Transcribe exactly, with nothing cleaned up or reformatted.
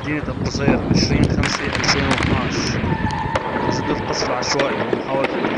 مدينة القصير عشرين خمسة ألفين واثناشر. تسديد قصف عشوائي ومحاولة